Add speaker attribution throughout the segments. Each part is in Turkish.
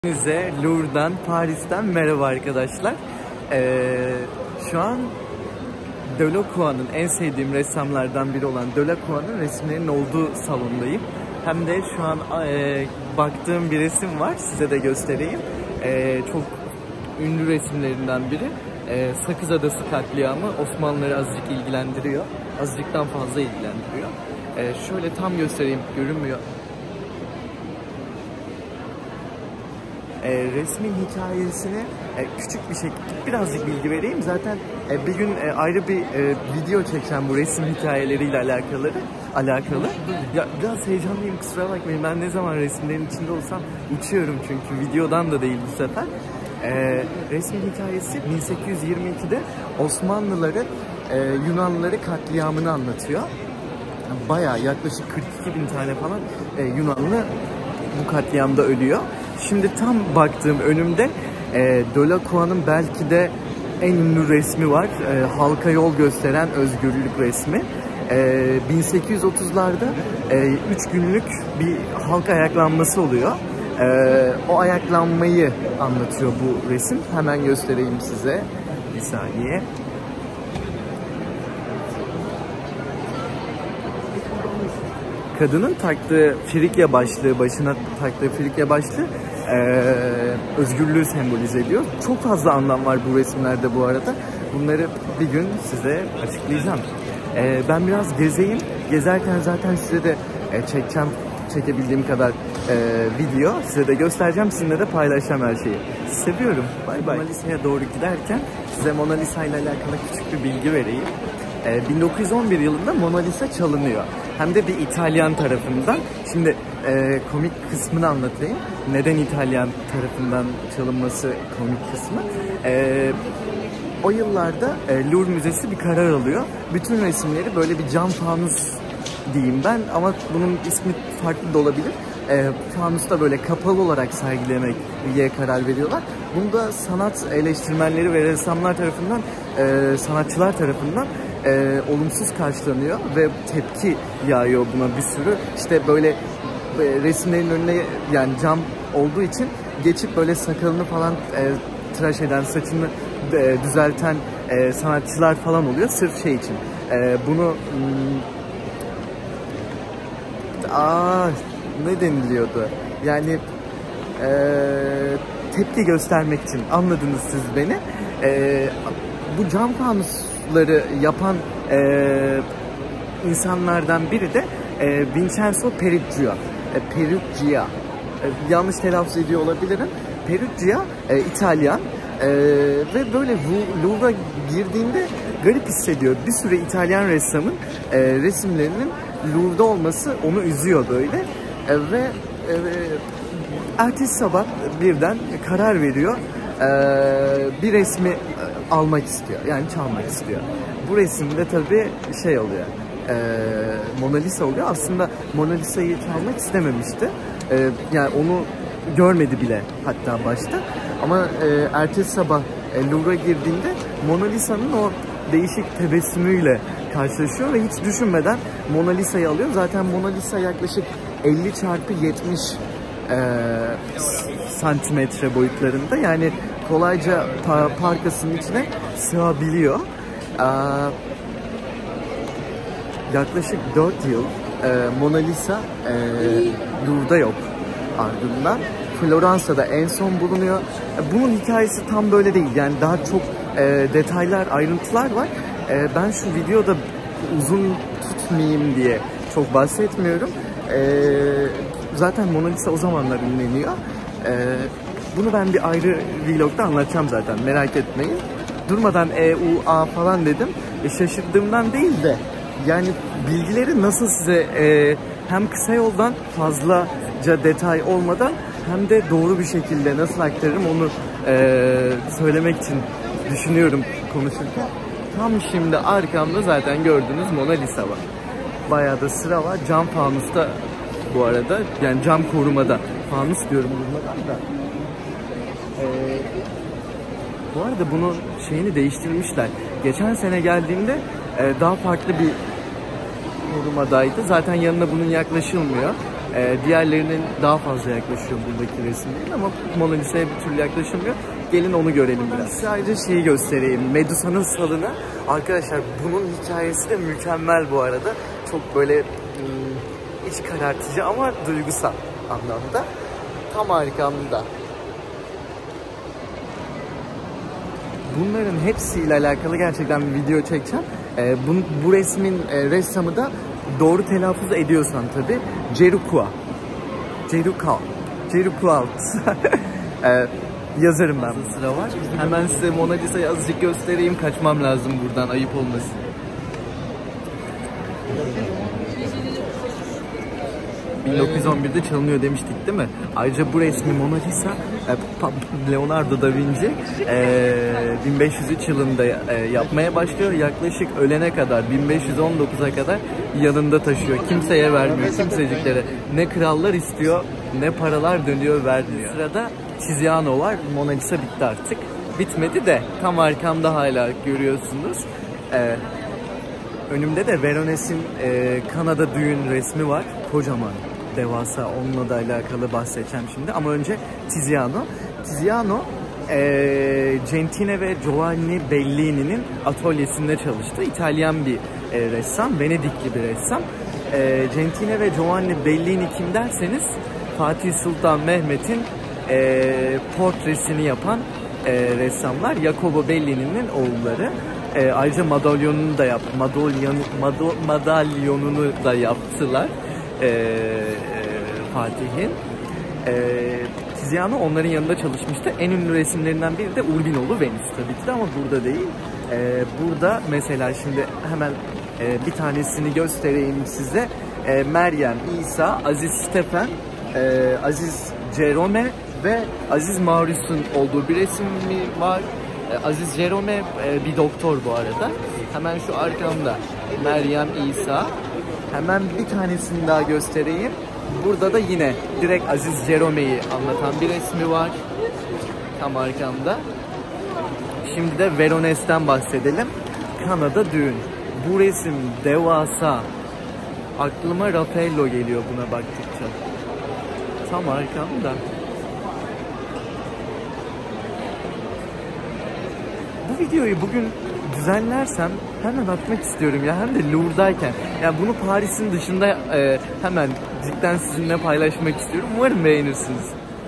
Speaker 1: Size Louvre'dan, Paris'ten merhaba arkadaşlar. Şu an Delacroix'ın en sevdiğim ressamlardan biri olan Delacroix'ın resimlerinin olduğu salondayım. Hem de şu an baktığım bir resim var, size de göstereyim. Çok ünlü resimlerinden biri. Sakız Adası katliamı Osmanlıları azıcık ilgilendiriyor. Azıcıktan fazla ilgilendiriyor. Şöyle tam göstereyim, görünmüyor. Resmin hikayesini küçük bir şekilde birazcık bilgi vereyim. Zaten bir gün ayrı bir video çekeceğim bu resim hikayeleriyle alakalı. Ya biraz heyecanlıyım, kusura bakmayın. Ben ne zaman resimlerin içinde olsam uçuyorum çünkü videodan da değil bu sefer. Resmin hikayesi 1822'de Osmanlıları Yunanlıları katliamını anlatıyor. Bayağı yaklaşık 42.000 tane falan Yunanlı bu katliamda ölüyor. Şimdi tam baktığım önümde Delacroix'ın belki de en ünlü resmi var. Halka yol gösteren özgürlük resmi. 1830'larda 3 günlük bir halk ayaklanması oluyor. O ayaklanmayı anlatıyor bu resim. Hemen göstereyim size. Bir saniye. Kadının taktığı frikya başlığı, başına taktığı frikya başlığı özgürlüğü sembolize ediyor. Çok fazla anlam var bu resimlerde bu arada. Bunları bir gün size açıklayacağım. Ben biraz gezeyim. Gezerken zaten size de çekebildiğim kadar video size de göstereceğim. Sizinle de paylaşacağım her şeyi. Seviyorum. Bay bay. Mona Lisa'ya doğru giderken size Mona Lisa ile alakalı küçük bir bilgi vereyim. 1911 yılında Mona Lisa çalınıyor. Hem de bir İtalyan tarafından. Şimdi komik kısmını anlatayım. Neden İtalyan tarafından çalınması komik kısmı? O yıllarda Louvre Müzesi bir karar alıyor. Bütün resimleri böyle bir cam fanus diyeyim ben, ama bunun ismi farklı da olabilir. Fanusta böyle kapalı olarak sergilemek diye karar veriyorlar. Bunu da sanat eleştirmenleri ve ressamlar tarafından, sanatçılar tarafından olumsuz karşılanıyor ve tepki yağıyor buna bir sürü. İşte böyle resimlerin önüne, yani cam olduğu için geçip böyle sakalını falan tıraş eden, saçını düzelten sanatçılar falan oluyor. Sırf şey için. Bunu ne deniliyordu? Yani tepki göstermek için, anladınız siz beni. Bu cam fanusları yapan insanlardan biri de Vincenzo Peruggia. Yanlış telaffuz ediyor olabilirim. Peruggia İtalyan ve böyle Louvre'a girdiğinde garip hissediyor. Bir sürü İtalyan ressamın resimlerinin Louvre'da olması onu üzüyor böyle. Ve ertesi sabah birden karar veriyor. Bir resmi almak istiyor. Yani çalmak istiyor. Bu resimde tabii şey oluyor. Mona Lisa oluyor. Aslında Mona Lisa'yı çalmak istememişti. Yani onu görmedi bile hatta başta. Ama ertesi sabah Louvre'a girdiğinde Mona Lisa'nın o değişik tebessümüyle karşılaşıyor ve hiç düşünmeden Mona Lisa'yı alıyor. Zaten Mona Lisa yaklaşık 50 çarpı 70 santimetre boyutlarında. Yani kolayca parkasının içine sığabiliyor. Yaklaşık 4 yıl Mona Lisa Louvre'da yok ardından. Floransa'da en son bulunuyor. Bunun hikayesi tam böyle değil. Yani daha çok detaylar, ayrıntılar var. Ben şu videoda uzun tutmayayım diye çok bahsetmiyorum. Zaten Mona Lisa o zamanlar ünleniyor. Bunu ben bir ayrı vlogda anlatacağım zaten, merak etmeyin. Durmadan A falan dedim. Şaşırdığımdan değil de yani bilgileri nasıl size hem kısa yoldan fazlaca detay olmadan hem de doğru bir şekilde nasıl aktarırım onu söylemek için düşünüyorum konuşurken. Tam şimdi arkamda zaten gördüğünüz Mona Lisa var. Bayağı da sıra var. Cam fanusta bu arada. Yani cam korumada. Fanus diyorum durmadan da. Bu arada bunun şeyini değiştirmişler. Geçen sene geldiğimde daha farklı bir korumadaydı. Zaten yanına bunun yaklaşılmıyor. Diğerlerinin daha fazla yaklaşıyor buradaki resimlerin ama Mona Lisa'ya bir türlü yaklaşamıyor. Gelin onu görelim biraz. Size ayrıca şeyi göstereyim. Medusa'nın salını. Arkadaşlar bunun hikayesi de mükemmel bu arada. Çok böyle iç karartıcı ama duygusal anlamda. Tam arkamda. Bunların hepsiyle alakalı gerçekten bir video çekeceğim. Bu resmin ressamı da doğru telaffuz ediyorsan tabii Jericho. Yazarım ben. Sıra var. Hemen size Mona Lisa'yı azıcık göstereyim. Kaçmam lazım buradan. Ayıp olmasın. ...1911'de çalınıyor demiştik değil mi? Ayrıca bu resmi Mona Lisa, Leonardo da Vinci 1503 yılında yapmaya başlıyor. Yaklaşık ölene kadar, 1519'a kadar yanında taşıyor. Kimseye vermiyor, kimseciklere. Ne krallar istiyor, ne paralar dönüyor, vermiyor. Sırada Tiziano var. Mona Lisa bitti artık. Bitmedi de tam arkamda hala görüyorsunuz. Önümde de Verones'in Kanada düğün resmi var. Kocaman, devasa. Onunla da alakalı bahsedeceğim şimdi. Ama önce Tiziano. Tiziano, Gentile ve Giovanni Bellini'nin atölyesinde çalıştı. İtalyan bir ressam, Venedikli bir ressam. Gentile ve Giovanni Bellini kim derseniz, Fatih Sultan Mehmet'in portresini yapan ressamlar. Jacopo Bellini'nin oğulları. Ayrıca madalyonunu da yaptılar Fatih'in. Tiziano onların yanında çalışmıştı. En ünlü resimlerinden biri de Urbinoğlu Venüs tabii ki de, ama burada değil. Burada mesela şimdi hemen bir tanesini göstereyim size. Meryem, İsa, Aziz Stefan, Aziz Jerome ve Aziz Maurice'un olduğu bir resim var. Aziz Jerome bir doktor bu arada. Hemen şu arkamda Meryem, İsa. Hemen bir tanesini daha göstereyim. Burada da yine direkt Aziz Jerome'yi anlatan bir resmi var. Tam arkamda. Şimdi de Verones'ten bahsedelim. Kanada düğün. Bu resim devasa. Aklıma Raffaello geliyor buna baktıkça. Tam arkamda. Bu videoyu bugün düzenlersem hemen atmak istiyorum ya, hem de Louvre'dayken. Yani bunu Paris'in dışında hemen cidden sizinle paylaşmak istiyorum. Umarım beğenirsiniz.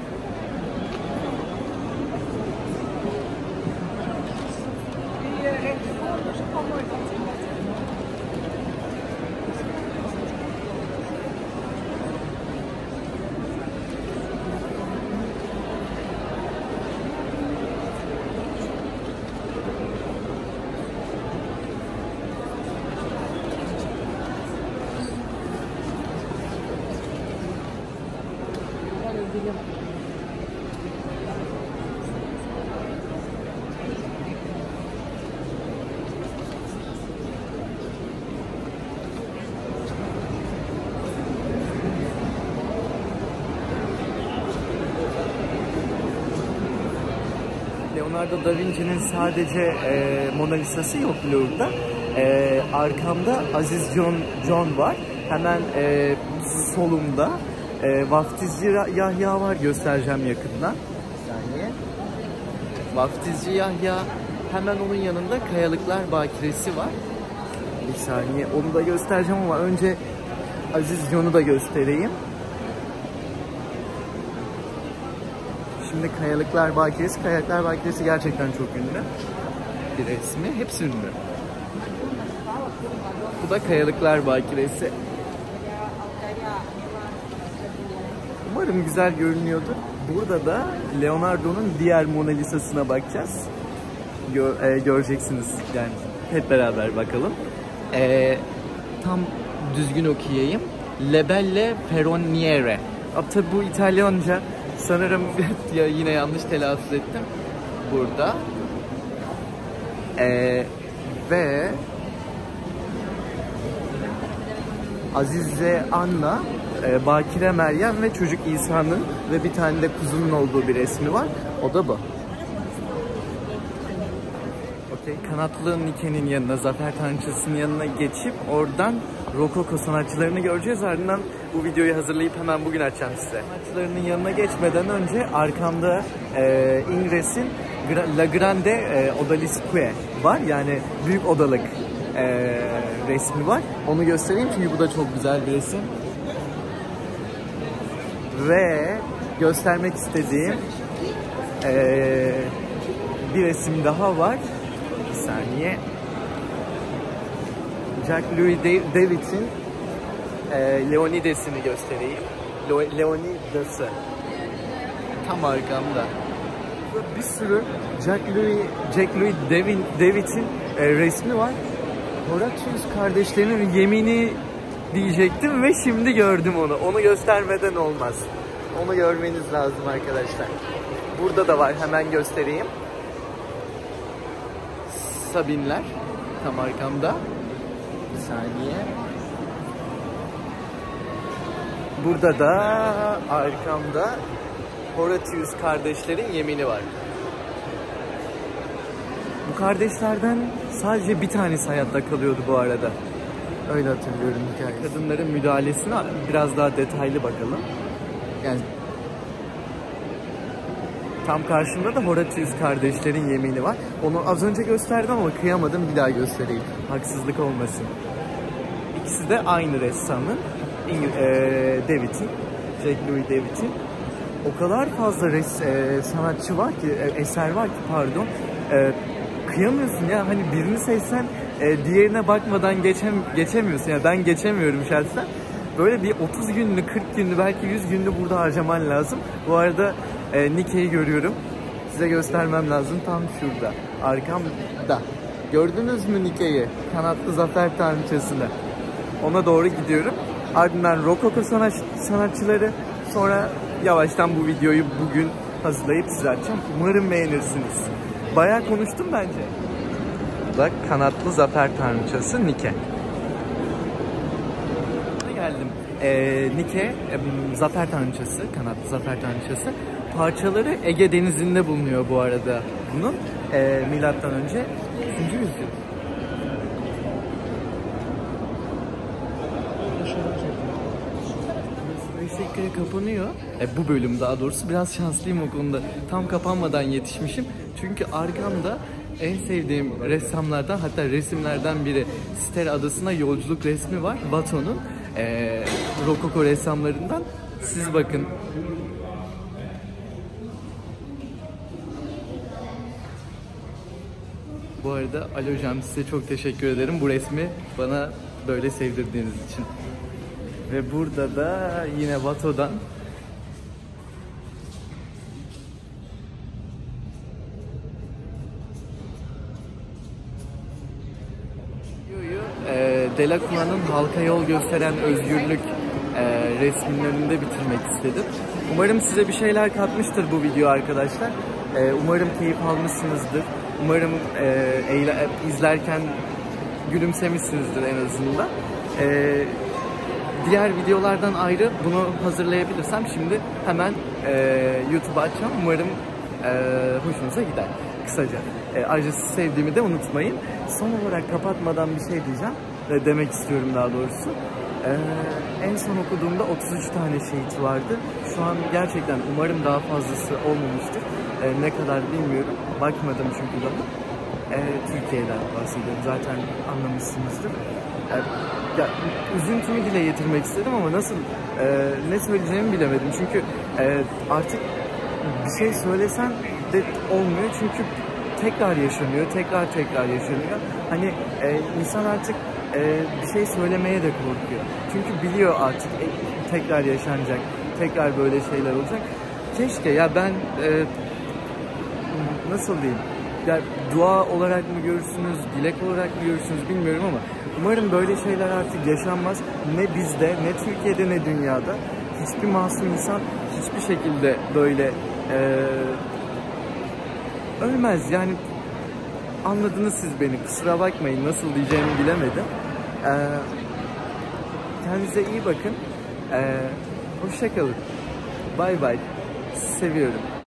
Speaker 1: Leonardo da Vinci'nin sadece Mona Lisa'sı yok Louvre'da. Arkamda Aziz John var. Hemen solumda Vaftizci Yahya var. Göstereceğim yakından. Bir saniye. Vaftizci Yahya. Hemen onun yanında Kayalıklar Bakiresi var. Bir saniye. Onu da göstereceğim ama önce Aziz John'u da göstereyim. Şimdi Kayalıklar Bakiresi. Kayalıklar Bakiresi gerçekten çok ünlü bir resmi. Hepsi ünlü. Bu da Kayalıklar Bakiresi. Umarım güzel görünüyordur. Burada da Leonardo'nun diğer Mona Lisa'sına bakacağız. Göreceksiniz yani. Hep beraber bakalım. Tam düzgün okuyayım. Le Belle Ferroniere. Tabi bu İtalyanca. Sanırım ya yine yanlış telaffuz ettim. Burada. Ve Azize Anna, Bakire Meryem ve çocuk İsa'nın ve bir tane de kuzunun olduğu bir resmi var. O da bu. Okay. Kanatlı Nike'nin yanına, Zafer Tanrıçası'nın yanına geçip oradan Rokoko sanatçılarını göreceğiz. Ardından bu videoyu hazırlayıp hemen bugün açacağım size. Sanatçılarının yanına geçmeden önce arkamda Ingres'in La Grande Odalisque var. Yani büyük odalık resmi var. Onu göstereyim çünkü bu da çok güzel bir resim. Ve göstermek istediğim bir resim daha var. Bir saniye. Jacques-Louis David'in Leonides'ini göstereyim. Leonides'i. Tam arkamda. Bir sürü Jacques-Louis David'in resmi var. Horatius kardeşlerinin yemini diyecektim ve şimdi gördüm onu. Onu göstermeden olmaz. Onu görmeniz lazım arkadaşlar. Burada da var. Hemen göstereyim. Sabinler. Tam arkamda. Bir saniye. Burada da arkamda Horatius kardeşlerin yemini var. Bu kardeşlerden sadece bir tanesi hayatta kalıyordu bu arada. Öyle hatırlıyorum hikayesi. Kadınların müdahalesine biraz daha detaylı bakalım. Yani tam karşımda da Horatius kardeşlerin yemini var. Onu az önce gösterdim ama kıyamadım, bir daha göstereyim. Haksızlık olmasın. İkisi de aynı ressamın. David'in. Jacques-Louis David'in. O kadar fazla sanatçı var ki, eser var ki pardon. Kıyamıyorsun ya, hani birini seçsen diğerine bakmadan geçemiyorsun. Yani ben geçemiyorum şahsen. Böyle bir 30 günlü, 40 günlü, belki 100 günlü burada harcaman lazım. Bu arada Nike'yi görüyorum. Size göstermem lazım. Tam şurada. Arkamda. Gördünüz mü Nike'yi? Kanatlı zafer tanrıçasını. Ona doğru gidiyorum. Ardından Rokoko sanatçıları. Sonra yavaştan bu videoyu bugün hazırlayıp size açacağım. Umarım beğenirsiniz. Bayağı konuştum bence. Bak, kanatlı zafer tanrıçası Nike. Geldim. Nike, zafer tanrıçası, kanatlı zafer tanrıçası. Parçaları Ege Denizi'nde bulunuyor bu arada bunun. Milattan önce 3. yüzyıl. Dakikaya kapanıyor. Bu bölüm daha doğrusu biraz şanslıyım o konuda. Tam kapanmadan yetişmişim. Çünkü arkamda en sevdiğim ressamlardan, hatta resimlerden biri Ster Adası'na yolculuk resmi var. Watteau'nun Rokoko ressamlarından. Siz bakın. Bu arada Ali Hocam, size çok teşekkür ederim bu resmi bana böyle sevdirdiğiniz için. Ve burada da yine Watteau'dan Delacroix'ın halka yol gösteren özgürlük resminin önünde bitirmek istedim. Umarım size bir şeyler katmıştır bu video arkadaşlar. Umarım keyif almışsınızdır. Umarım izlerken gülümsemişsinizdir en azından. Diğer videolardan ayrı bunu hazırlayabilirsem şimdi hemen YouTube'a açacağım. Umarım hoşunuza gider. Kısaca. Ayrıca sizi sevdiğimi de unutmayın. Son olarak kapatmadan bir şey diyeceğim. Demek istiyorum daha doğrusu. En son okuduğumda 33 tane şehit vardı. Şu an gerçekten umarım daha fazlası olmamıştır. Ne kadar bilmiyorum. Bakmadım çünkü daha. Türkiye'den bahsediyorum. Zaten anlamışsınızdır. Ya, üzüntümü dile getirmek istedim ama nasıl, ne söyleyeceğimi bilemedim. Çünkü artık bir şey söylesen de olmuyor. Çünkü tekrar yaşanıyor, tekrar yaşanıyor. Hani insan artık bir şey söylemeye de korkuyor. Çünkü biliyor artık tekrar yaşanacak, tekrar böyle şeyler olacak. Keşke ya ben nasıl diyeyim? Ya dua olarak mı görürsünüz, dilek olarak mı görürsünüz bilmiyorum ama umarım böyle şeyler artık yaşanmaz. Ne bizde, ne Türkiye'de, ne dünyada. Hiçbir masum insan hiçbir şekilde böyle ölmez. Yani anladınız siz beni. Kusura bakmayın, nasıl diyeceğimi bilemedim. Kendinize iyi bakın. Hoşça kalın. Bay bay. Seviyorum.